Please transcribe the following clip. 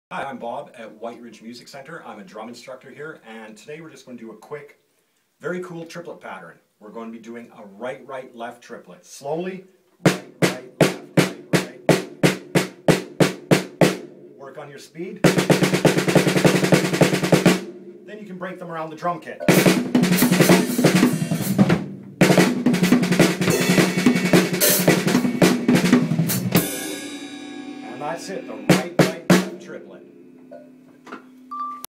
Hi, I'm Bob at Whyte Music Center. I'm a drum instructor here, and today we're just going to do a quick, very cool triplet pattern. We're going to be doing a right, right, left triplet. Slowly, right, right, left, right, right. Work on your speed. Then you can break them around the drum kit. And that's it.